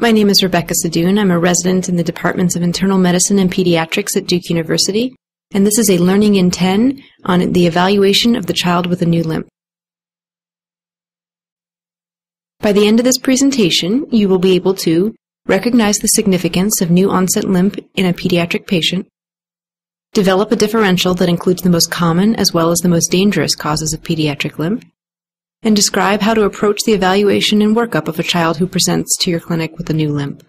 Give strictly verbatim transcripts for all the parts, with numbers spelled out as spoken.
My name is Rebecca Sadoun. I'm a resident in the Departments of Internal Medicine and Pediatrics at Duke University, and this is a Learning in ten on the evaluation of the child with a new limp. By the end of this presentation, you will be able to recognize the significance of new onset limp in a pediatric patient, develop a differential that includes the most common as well as the most dangerous causes of pediatric limp, and describe how to approach the evaluation and workup of a child who presents to your clinic with a new limp.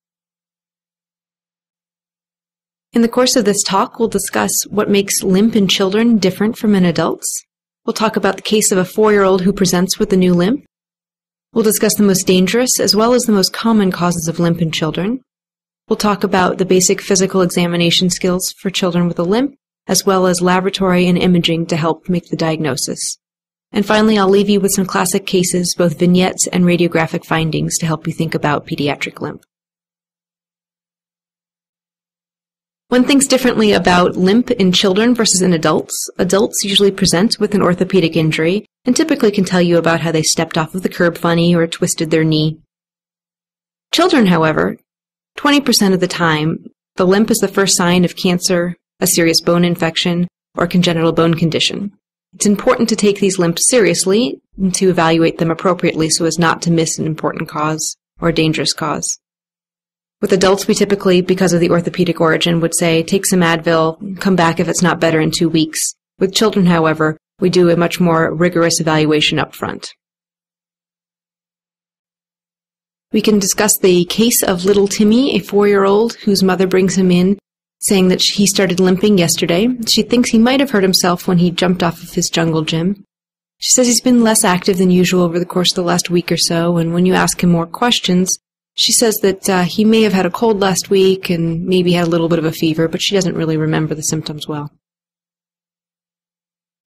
In the course of this talk, we'll discuss what makes limp in children different from in adults. We'll talk about the case of a four-year-old who presents with a new limp. We'll discuss the most dangerous as well as the most common causes of limp in children. We'll talk about the basic physical examination skills for children with a limp, as well as laboratory and imaging to help make the diagnosis. And finally, I'll leave you with some classic cases, both vignettes and radiographic findings, to help you think about pediatric limp. One thinks differently about limp in children versus in adults. Adults usually present with an orthopedic injury and typically can tell you about how they stepped off of the curb funny or twisted their knee. Children, however, twenty percent of the time, the limp is the first sign of cancer, a serious bone infection, or congenital bone condition. It's important to take these limps seriously and to evaluate them appropriately so as not to miss an important cause or a dangerous cause. With adults, we typically, because of the orthopedic origin, would say, take some Advil, come back if it's not better in two weeks. With children, however, we do a much more rigorous evaluation up front. We can discuss the case of little Timmy, a four-year-old whose mother brings him in, saying that he started limping yesterday. She thinks he might have hurt himself when he jumped off of his jungle gym. She says he's been less active than usual over the course of the last week or so, and when you ask him more questions, she says that uh, he may have had a cold last week and maybe had a little bit of a fever, but she doesn't really remember the symptoms well.